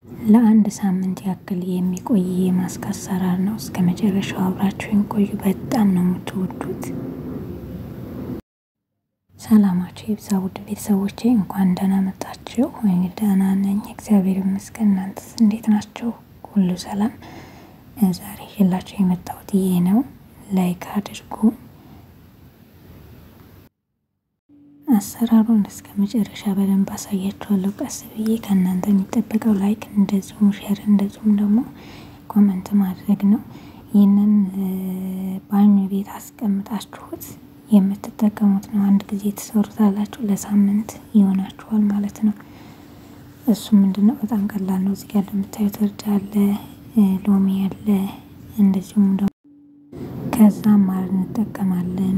ለአንድ ሳምንት ያክል የሚቆይ የማስክ አሰራር ነው። እስከመጨረሻው አብራችሁን ቆዩ። በጣም ነው የምትወዱት። ሰላማችሁ ይብዛ ውድ ቤተሰቦቼ፣ እንኳን ደህና መጣችሁ። እኔ ደህና ነኝ እግዚአብሔር ይመስገን። እናንተስ እንዴት ናችሁ? ሁሉ ሰላም? ዛሬ ይዤላችሁ የመጣሁት ይሄ ነው። ላይክ አድርጉ። አሰራሩን እስከመጨረሻ በደንብ አሳያችኋለሁ ቀስ ብዬ። ከእናንተ የሚጠበቀው ላይክ እንደዚሁም ሼር እንደዚሁም ደግሞ ኮሜንት ማድረግ ነው። ይሄንን ባኞ ቤት አስቀምጣችሁት የምትጠቀሙት ነው። አንድ ጊዜ ትሰሩታላችሁ፣ ለሳምንት ይሆናችኋል ማለት ነው። እሱ ምንድነው በጣም ቀላል ነው። እዚህ ጋር እንደምታዩት እርድ አለ፣ ሎሚ አለ፣ እንደዚሁም ደግሞ ከዛ ማር እንጠቀማለን።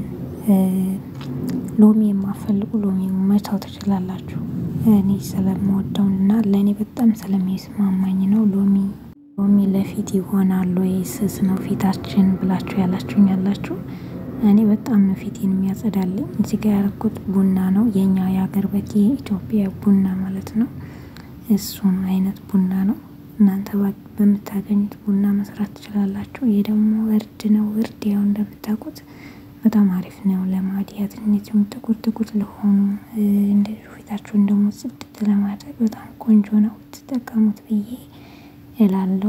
ሎሚ የማፈልጉ ሎሚ መታው ትችላላችሁ። እኔ ስለምወደውና ለኔ በጣም ስለሚስማማኝ ነው። ሎሚ ለፊት ይሆናል ወይ ስስ ነው ፊታችን ብላችሁ ያላችሁ እኔ በጣም ነው ፊቴን የሚያጸዳልኝ። እዚህ ጋር ያረኩት ቡና ነው። የኛ የሀገር በቂ ኢትዮጵያ ቡና ማለት ነው። እሱን አይነት ቡና ነው። እናንተ በምታገኙት ቡና መስራት ትችላላችሁ። ይሄ ደግሞ እርድ ነው። እርድ ያው እንደምታውቁት በጣም አሪፍ ነው ለማዲያት፣ እነዚህም ጥቁር ለሆኑ እንደዚህ ፊታችሁን ደግሞ ጽድት ለማድረግ በጣም ቆንጆ ነው። ተጠቀሙት ብዬ እላለሁ።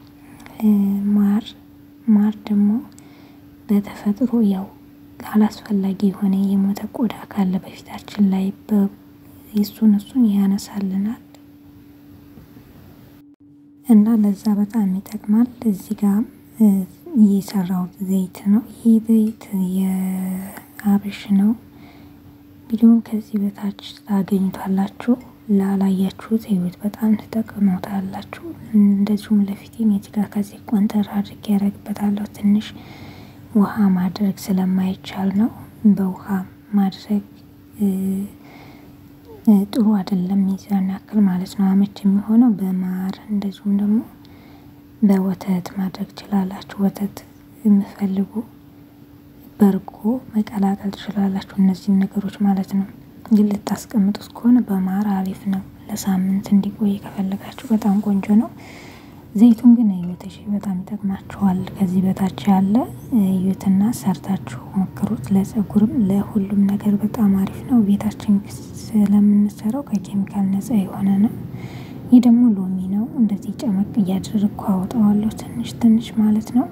ማር ደግሞ በተፈጥሮ ያው አላስፈላጊ የሆነ የሞተ ቆዳ ካለ በፊታችን ላይ እሱን ያነሳልናል እና ለዛ በጣም ይጠቅማል። እዚህ ጋር የሰራው ዘይት ነው። ይሄ ዘይት የአብሽ ነው። ቪዲዮውን ከዚህ በታች ታገኙታላችሁ። ላላያችሁት ህይወት በጣም ተጠቅመውታላችሁ። እንደዚሁም ለፊቴም እዚህ ጋር ከዚህ ቆንጠር አድርጌ ያረግበታለሁ። ትንሽ ውሃ ማድረግ ስለማይቻል ነው። በውሃ ማድረግ ጥሩ አይደለም፣ ሚዛን ያክል ማለት ነው። አመች የሚሆነው በማር እንደዚሁም ደግሞ በወተት ማድረግ ትችላላችሁ። ወተት የምትፈልጉ በርጎ መቀላቀል ትችላላችሁ። እነዚህ ነገሮች ማለት ነው። ግን ልታስቀምጡት ከሆነ በማር አሪፍ ነው። ለሳምንት እንዲቆይ ከፈለጋችሁ በጣም ቆንጆ ነው። ዘይቱን ግን እዩት፣ በጣም ይጠቅማችኋል። ከዚህ በታች ያለ እዩትና ሰርታችሁ ሞክሩት። ለፀጉርም ለሁሉም ነገር በጣም አሪፍ ነው። ቤታችን ስለምንሰራው ከኬሚካል ነፃ የሆነ ነው። ይህ ደግሞ ሎሚ ነው። እንደዚህ ጨመቅ እያደረግኩ አወጣዋለሁ ትንሽ ማለት ነው።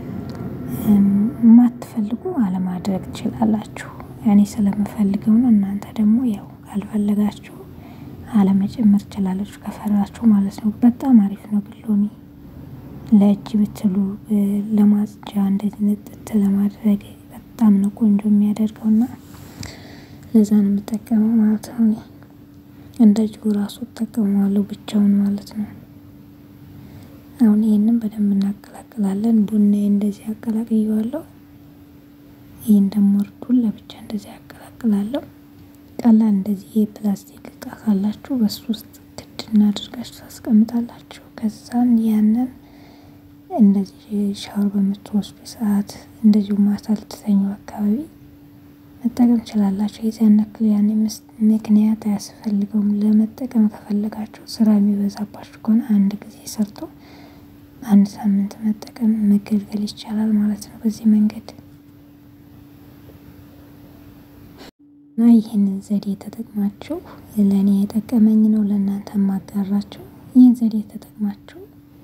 ማትፈልጉ አለማድረግ ትችላላችሁ። እኔ ስለምፈልገው ነው። እናንተ ደግሞ ያው ካልፈለጋችሁ አለመጨመር ትችላላችሁ ከፈራችሁ ማለት ነው። በጣም አሪፍ ነው። ሎሚ ለእጅ ብትሉ ለማጽጃ እንደዚህ ንጥት ለማድረግ በጣም ነው ቆንጆ የሚያደርገውና ለዛ ነው የምጠቀመው ማለት ነው። እንደዚሁ ራሱ ተጠቀመዋለሁ ብቻውን ማለት ነው። አሁን ይሄንን በደንብ እናቀላቅላለን። ቡና እንደዚህ አቀላቅየዋለሁ። ይሄን ደግሞ እርዱን ለብቻ እንደዚህ አቀላቅላለሁ። ቀላል እንደዚህ የፕላስቲክ እቃ ካላችሁ በሱ ውስጥ ክድና አድርጋችሁ ታስቀምጣላችሁ። ከዛን ያንን እንደዚህ ሻወር በምትወስዱ ሰዓት እንደዚሁ ማታ ልትተኙ አካባቢ መጠቀም ትችላላችሁ። የዛን ያክል ያኔ ምክንያት አያስፈልገውም። ለመጠቀም ከፈለጋችሁ ስራ የሚበዛባችሁ ከሆነ አንድ ጊዜ ሰርቶ አንድ ሳምንት መጠቀም መገልገል ይቻላል ማለት ነው። በዚህ መንገድ እና ይሄንን ዘዴ ተጠቅማችሁ ለኔ የጠቀመኝ ነው ለእናንተ ማጋራችሁ። ይሄን ዘዴ ተጠቅማችሁ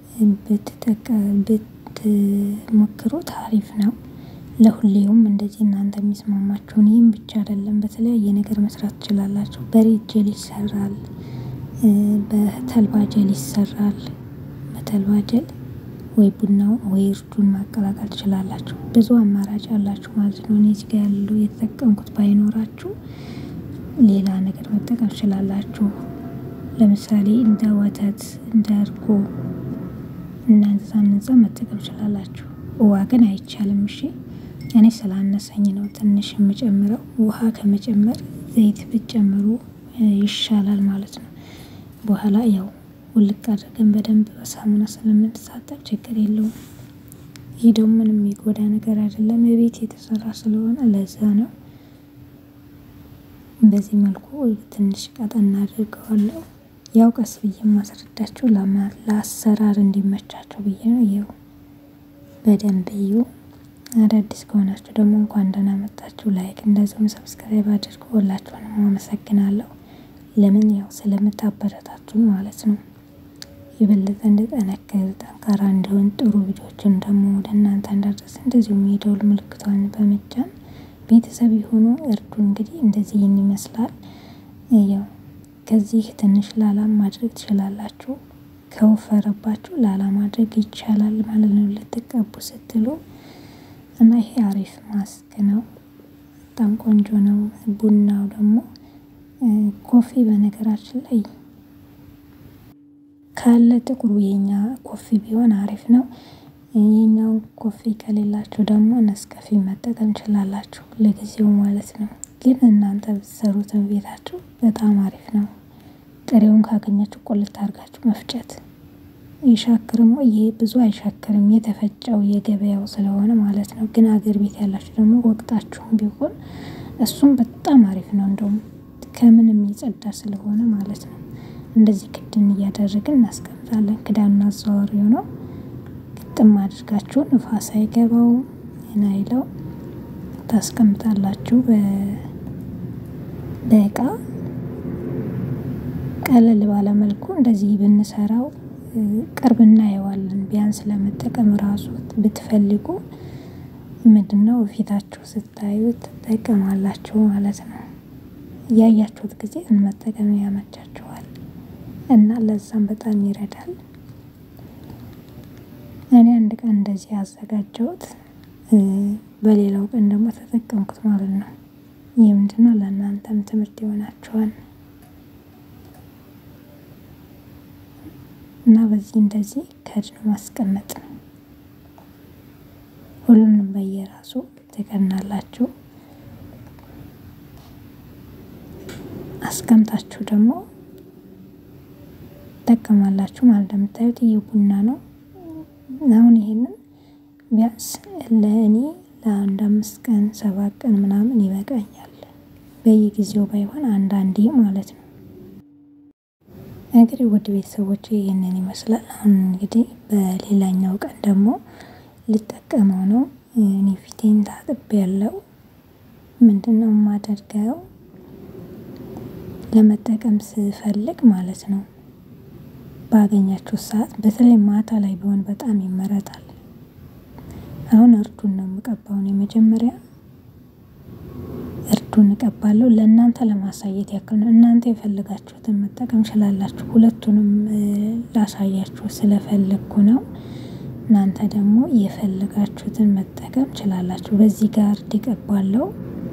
ብትሞክሩት አሪፍ ነው። ለሁሌውም እንደዚህ እናንተ የሚስማማችሁን ይሄን ብቻ አይደለም በተለያየ ነገር መስራት ትችላላችሁ። በሬት ጀል ይሰራል፣ በተልባ ጀል ይሰራል። በተልባ ጀል ወይ ቡናው ወይ እርዱን ማቀላቀል ትችላላችሁ። ብዙ አማራጭ አላችሁ ማለት ነው። እዚህ ጋር ያለው የተጠቀምኩት ባይኖራችሁ ሌላ ነገር መጠቀም ትችላላችሁ። ለምሳሌ እንደ ወተት እንደ እርጎ እናንተ መጠቀም ትችላላችሁ። ውሃ ግን አይቻልም። እሺ እኔ ስላነሰኝ ነው ትንሽ የምጨምረው። ውሃ ከመጨመር ዘይት ብትጨምሩ ይሻላል ማለት ነው። በኋላ ያው ውልቅ አድርገን በደንብ በሳሙና ስለምንታጠብ ችግር የለውም። ይሄ ደግሞ ምንም የሚጎዳ ነገር አይደለም። በቤት የተሰራ ስለሆነ ለዛ ነው። በዚህ መልኩ ትንሽ ቀጠን አድርገዋለሁ። ያው ቀስ ብዬ ማስረዳችሁ ለአሰራር እንዲመቻችሁ ብዬ ነው። ይኸው በደንብ እዩ። አዳዲስ ከሆናችሁ ደግሞ እንኳን ደህና መጣችሁ። ላይክ እንደዚሁም ሰብስክራይብ አድርጉ። ሁላችሁንም አመሰግናለሁ። ለምን ያው ስለምታበረታቱ ማለት ነው። የበለጠ እንድጠነክር ጠንካራ እንዲሆን ጥሩ ቪዲዮዎችን ደግሞ ወደ እናንተ እንዳደርስ እንደዚሁም የደወል ምልክቷን በመጫን ቤተሰብ ይሁኑ እርዱ። እንግዲህ እንደዚህ ይመስላል። ያው ከዚህ ትንሽ ላላ ማድረግ ትችላላችሁ። ከወፈረባችሁ ላላ ማድረግ ይቻላል ማለት ነው ልትቀቡ ስትሉ። እና ይሄ አሪፍ ማስክ ነው። በጣም ቆንጆ ነው። ቡናው ደግሞ ኮፊ በነገራችን ላይ ካለ ጥቁሩ የኛ ኮፊ ቢሆን አሪፍ ነው። የኛው ኮፊ ከሌላችሁ ደግሞ ነስካፌ መጠቀም ትችላላችሁ ለጊዜው ማለት ነው። ግን እናንተ ብትሰሩት ቤታችሁ በጣም አሪፍ ነው። ጥሬውን ካገኛችሁ ቆልት አድርጋችሁ መፍጨት ይሻክርም። ይሄ ብዙ አይሻክርም የተፈጨው የገበያው ስለሆነ ማለት ነው። ግን አገር ቤት ያላችሁ ደግሞ ወቅታችሁም ቢሆን እሱም በጣም አሪፍ ነው። እንደውም ከምንም የጸዳ ስለሆነ ማለት ነው። እንደዚህ ክድን እያደረግን እናስቀምጣለን። ክዳኑን አዘዋወሪው ነው። ግጥም አድርጋችሁ ንፋስ አይገባው አይለው ታስቀምጣላችሁ በእቃ ቀለል ባለ መልኩ እንደዚህ ብንሰራው ቅርብና ያዋልን ቢያንስ ለመጠቀም ራሱ ብትፈልጉ ምንድነው ፊታችሁ ስታዩት ተጠቀማላችሁ ማለት ነው። ያያችሁት ጊዜ መጠቀም ያመቻችኋል እና ለዛም በጣም ይረዳል። እኔ አንድ ቀን እንደዚህ አዘጋጀሁት በሌላው ቀን ደግሞ ተጠቀምኩት ማለት ነው። ይሄ ምንድነው ለእናንተም ትምህርት ይሆናችኋል። እና በዚህ እንደዚህ ከድኖ ማስቀመጥ ነው። ሁሉንም በየራሱ ተቀናላችሁ አስቀምጣችሁ ደግሞ ተጠቀማላችሁ ማለት እንደምታዩት ይሄ ቡና ነው። አሁን ይሄንን ቢያንስ ለእኔ ለአንድ 5 ቀን 7 ቀን ምናምን ይበቃኛል። በየጊዜው ባይሆን አንዳንዴ ማለት ነው። እንግዲህ ውድ ቤተሰቦቼ ይሄንን ይመስላል። አሁን እንግዲህ በሌላኛው ቀን ደግሞ ልጠቀመው ነው። እኔ ፊቴን ታጥቤያለሁ። ምንድነው የማደርገው ለመጠቀም ስፈልግ ማለት ነው ባገኛችሁ ሰዓት በተለይ ማታ ላይ ቢሆን በጣም ይመረጣል። አሁን እርዱን ነው የምቀባው። የመጀመሪያ እርዱን እቀባለሁ ለእናንተ ለማሳየት ያክል ነው። እናንተ የፈለጋችሁትን መጠቀም ትችላላችሁ። ሁለቱንም ላሳያችሁ ስለፈለኩ ነው። እናንተ ደግሞ የፈለጋችሁትን መጠቀም ትችላላችሁ። በዚህ ጋር እቀባለሁ።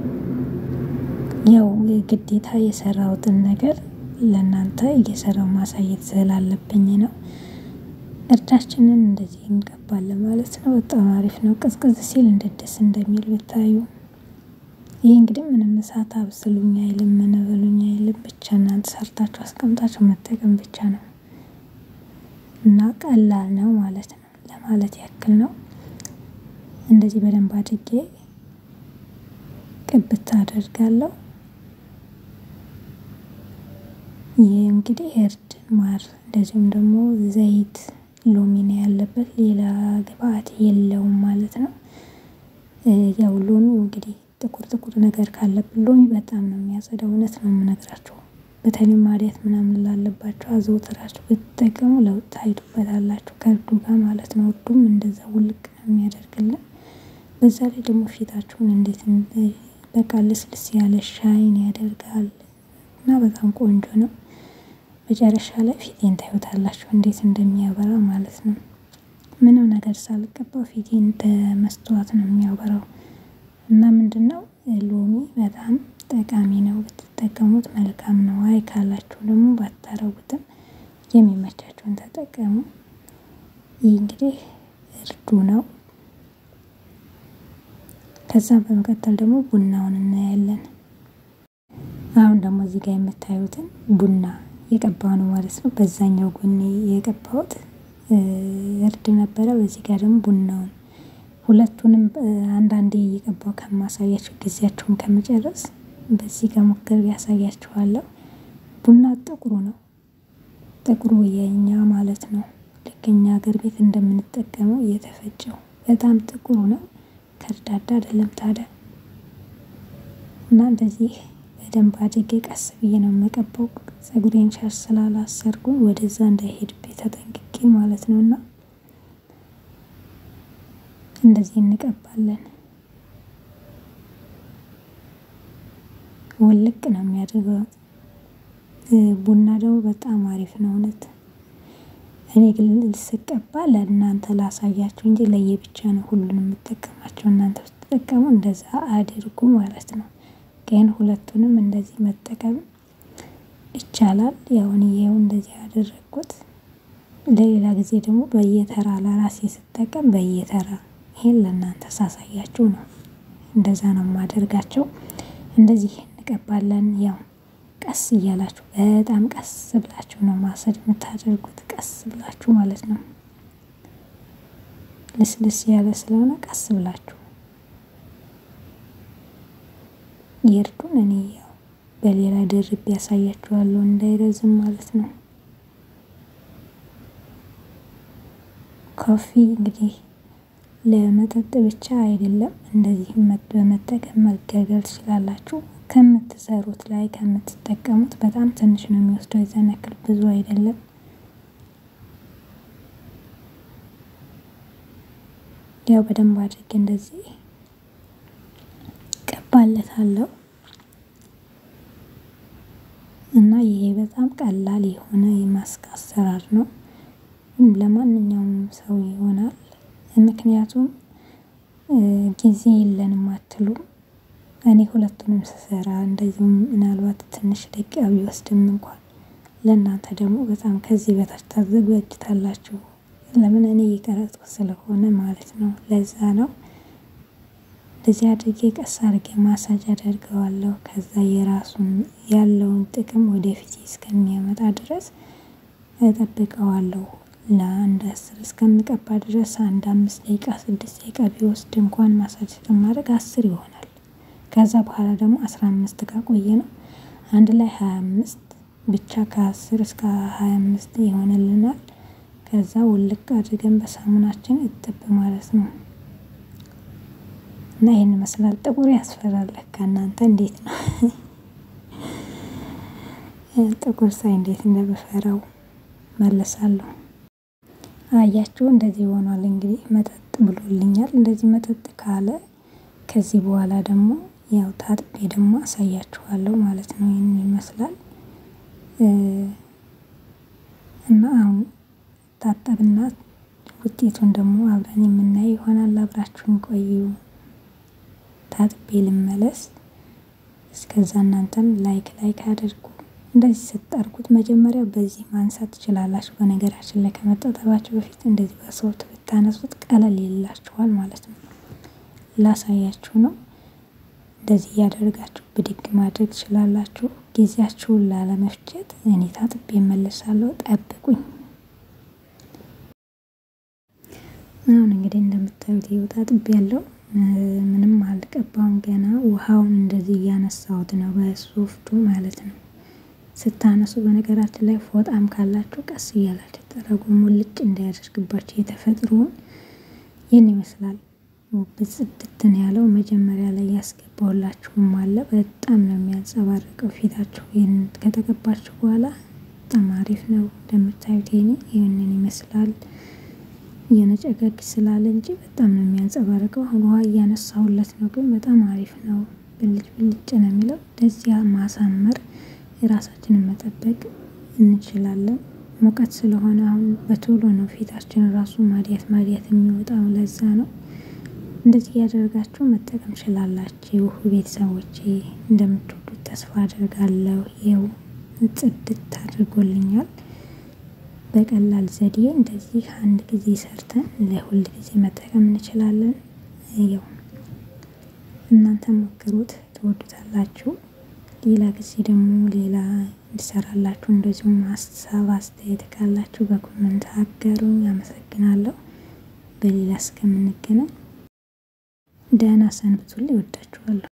ያው ግዴታ የሰራሁትን ነገር ለእናንተ እየሰራው ማሳየት ስላለብኝ ነው። እርዳችንን እንደዚህ እንቀባለን ማለት ነው። በጣም አሪፍ ነው። ቅዝቅዝ ሲል እንደደስ እንደሚል ብታዩ። ይሄ እንግዲህ ምንም እሳት አብስሉኝ አይልም ምን በሉኝ አይልም። ብቻ እናንተ ሰርታችሁ አስቀምጣችሁ መጠቀም ብቻ ነው እና ቀላል ነው ማለት ነው ለማለት ያክል ነው። እንደዚህ በደንብ አድርጌ ቅብት አደርጋለሁ። ይሄ እንግዲህ እርድ ማር እንደዚሁም ደግሞ ዘይት ሎሚ ነው ያለበት። ሌላ ግብአት የለውም ማለት ነው። ያው ሎሚ እንግዲህ ጥቁር ነገር ካለበት ሎሚ በጣም ነው የሚያጸዳው። እውነት ነው የምነግራችሁ። በተለይ ማዲያት ምናምን ላለባችሁ አዘውትራችሁ ብትጠቀሙ ለውጥ ታይቱበታላችሁ ከእርዱ ጋር ማለት ነው። እርዱም እንደዛ ውልቅ ነው የሚያደርግልን። በዛ ላይ ደግሞ ፊታችሁን እንዴት በቃ ልስልስ ያለ ሻይን ያደርጋል እና በጣም ቆንጆ ነው። መጨረሻ ላይ ፊቴን ታዩታላችሁ እንዴት እንደሚያበራ ማለት ነው። ምንም ነገር ሳልቀባው ፊቴን ተመስጧት ነው የሚያበራው። እና ምንድነው ሎሚ በጣም ጠቃሚ ነው። ብትጠቀሙት መልካም ነው። አይ ካላችሁ ደግሞ ባታረጉትም የሚመቻችሁን ተጠቀሙ። ይህ እንግዲህ እርዱ ነው። ከዛ በመቀጠል ደግሞ ቡናውን እናያለን። አሁን ደግሞ እዚህ ጋር የምታዩትን ቡና የቀባው ነው ማለት ነው። በዛኛው ጎን የቀባሁት እርድ ነበረ። በዚህ ጋር ደግሞ ቡናውን ሁለቱንም አንዳንዴ እየቀባው ከማሳያችሁ ጊዜያችሁን ከመጨረስ በዚህ ጋር ሞክሬ ያሳያችኋለሁ። ቡና ጥቁሩ ነው ጥቁሩ የኛ ማለት ነው። ልክ እኛ ሀገር ቤት እንደምንጠቀመው የተፈጨው በጣም ጥቁሩ ነው። ከርዳዳ አይደለም ታዲያ። እና እንደዚህ በደንብ አድርጌ ቀስ ብዬ ነው የምቀባው። ፀጉሬን ሻሽ ስላላሰርኩኝ ወደዛ እንዳይሄድብኝ ተጠንቅቄ ማለት ነውና እንደዚህ እንቀባለን። ውልቅ ነው የሚያደርገው። ቡና ደግሞ በጣም አሪፍ ነው እውነት። እኔ ግን ስቀባ ለእናንተ ላሳያችሁ እንጂ ለየብቻ ነው ሁሉንም የምጠቀማቸው። እናንተ ብትጠቀሙ እንደዛ አድርጉ ማለት ነው። ግን ሁለቱንም እንደዚህ መጠቀም ይቻላል። ያው እኔው እንደዚህ ያደረኩት ለሌላ ጊዜ ደግሞ በየተራ ለራሴ ስጠቀም በየተራ ይሄን ለእናንተ ሳሳያችሁ ነው። እንደዛ ነው የማደርጋቸው። እንደዚህ እንቀባለን። ያው ቀስ እያላችሁ በጣም ቀስ ብላችሁ ነው ማሰድ የምታደርጉት። ቀስ ብላችሁ ማለት ነው። ልስልስ ያለ ስለሆነ ቀስ ብላችሁ የርዱን እኔ ያው በሌላ ድርብ ያሳያችኋለሁ እንዳይረዝም ማለት ነው። ኮፊ እንግዲህ ለመጠጥ ብቻ አይደለም እንደዚህ በመጠቀም መገልገል ትችላላችሁ። ከምትሰሩት ላይ ከምትጠቀሙት በጣም ትንሽ ነው የሚወስደው። የዛን ያክል ብዙ አይደለም። ያው በደንብ አድርጌ እንደዚህ ቀባለታለሁ። እና ይሄ በጣም ቀላል የሆነ የማስክ አሰራር ነው። ለማንኛውም ሰው ይሆናል። ምክንያቱም ጊዜ የለንም አትሉም። እኔ ሁለቱንም ስሰራ እንደዚሁም ምናልባት ትንሽ ደቂቃ ቢወስድም እንኳን ለእናንተ ደግሞ በጣም ከዚህ በታች ታዘጋጅታላችሁ። ለምን እኔ እየቀረጽኩ ስለሆነ ማለት ነው። ለዛ ነው እንደዚህ አድርጌ ቀስ አድርጌ ማሳጅ አደርገዋለሁ። ከዛ የራሱን ያለውን ጥቅም ወደፊት እስከሚያመጣ ድረስ እጠብቀዋለሁ። ለአንድ 10 እስከምቀባ ድረስ 5 ደቂቃ 6 ደቂቃ ቢወስድ እንኳን ማሳጅ ከማድረግ 10 ይሆናል። ከዛ በኋላ ደግሞ 15 ካቆየነው አንድ ላይ 25 ብቻ ከ10 እስከ 25 ይሆንልናል። ከዛ ውልቅ አድርገን በሳሙናችን እጥብ ማለት ነው። እና ይሄን መስላል። ጥቁር ያስፈራል ለካ እናንተ እንዴት ነው? ጥቁር ሳይ እንዴት እንደምፈራው መለሳለሁ። አያችሁ እንደዚህ ሆኗል። እንግዲህ መጠጥ ብሎልኛል። እንደዚህ መጠጥ ካለ ከዚህ በኋላ ደግሞ ያው ታጥቤ ደግሞ አሳያችኋለሁ ማለት ነው። ይሄን ይመስላል። እና አሁን ታጠብና ውጤቱን ደግሞ አብረን የምናይ ይሆናል። አብራችሁን ቆዩ። ታጥቤ ልመለስ። እስከዛ እናንተም ላይክ አድርጉ። እንደዚህ ስታርጉት መጀመሪያ በዚህ ማንሳት ትችላላችሁ። በነገራችን ላይ ከመጣጣባችሁ በፊት እንደዚህ በሶፍት ብታነሱት ቀለል ይላችኋል ማለት ነው። ላሳያችሁ ነው። እንደዚህ ያደርጋችሁ ብድግ ማድረግ ትችላላችሁ። ጊዜያችሁን ላለመፍጀት እኔ ታጥቤ እመለሳለሁ። ጠብቁኝ። አሁን እንግዲህ እንደምታዩት ይኸው ታጥቤያለሁ። ምንም አልቀባውም ገና። ውሃውን እንደዚህ እያነሳሁት ነው በሶፍቱ ማለት ነው። ስታነሱ በነገራችን ላይ ፎጣም ካላችሁ ቀስ እያላችሁ ጠረጉ ሙልጭ እንዳያደርግባችሁ የተፈጥሮውን ይሄን ይመስላል። በጽድት ነው ያለው። መጀመሪያ ላይ ያስገባውላችሁም አለ። በጣም ነው የሚያንጸባርቀው ፊታችሁ። ይሄን ከተቀባችሁ በኋላ በጣም አሪፍ ነው። እንደምታዩት ይሄንን ይመስላል። የነጨገግ ስላለ እንጂ በጣም ነው የሚያንጸባርቀው። አሁን ውሃ እያነሳሁለት ነው ግን በጣም አሪፍ ነው። ብልጭ ነው የሚለው። እንደዚህ ማሳመር የራሳችንን መጠበቅ እንችላለን። ሙቀት ስለሆነ አሁን በቶሎ ነው ፊታችን ራሱ ማዲያት የሚወጣው። ለዛ ነው እንደዚህ ያደርጋችሁ መጠቀም ትችላላችሁ። ቤተሰቦቼ እንደምትወዱት ተስፋ አደርጋለሁ። ይሄው ጽድት አድርጎልኛል። በቀላል ዘዴ እንደዚህ አንድ ጊዜ ሰርተን ለሁል ጊዜ መጠቀም እንችላለን። ይሄው እናንተ ሞክሩት፣ ትወዱታላችሁ። ሌላ ጊዜ ደግሞ ሌላ እንድሰራላችሁ እንደዚሁ ሀሳብ አስተያየት ካላችሁ በኮሜንት አጋሩኝ። አመሰግናለሁ። በሌላ እስከምንገናኝ ደህና ሰንብቱልኝ። እወዳችኋለሁ።